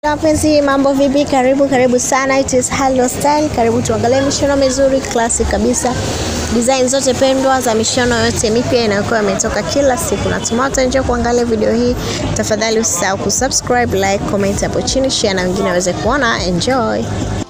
Wapenzi, mambo vipi? Karibu sana. It is Hello Style. Karibu tuangalie mishono mizuri classic kabisa. Design zote pendwa za mishono yote mipya inayokuwa imetoka kila siku. Natumai utaenjoy kuangalia video hii. Tafadhali usisahau kusubscribe, like, comment hapo chini, share na wengine waweze kuona. Enjoy.